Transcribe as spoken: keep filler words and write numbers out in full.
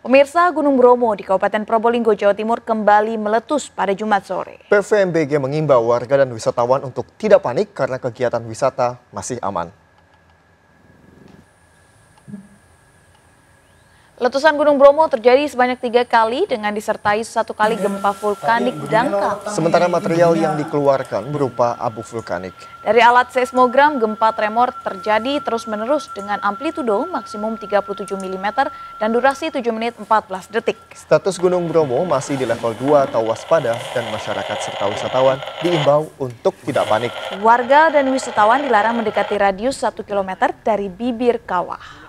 Pemirsa, Gunung Bromo di Kabupaten Probolinggo, Jawa Timur kembali meletus pada Jumat sore. P V M B G mengimbau warga dan wisatawan untuk tidak panik karena kegiatan wisata masih aman. Letusan Gunung Bromo terjadi sebanyak tiga kali dengan disertai satu kali gempa vulkanik dangkal. Sementara material yang dikeluarkan berupa abu vulkanik. Dari alat seismogram, gempa tremor terjadi terus-menerus dengan amplitudo maksimum tiga puluh tujuh milimeter dan durasi tujuh menit empat belas detik. Status Gunung Bromo masih di level dua atau waspada dan masyarakat serta wisatawan diimbau untuk tidak panik. Warga dan wisatawan dilarang mendekati radius satu kilometer dari bibir kawah.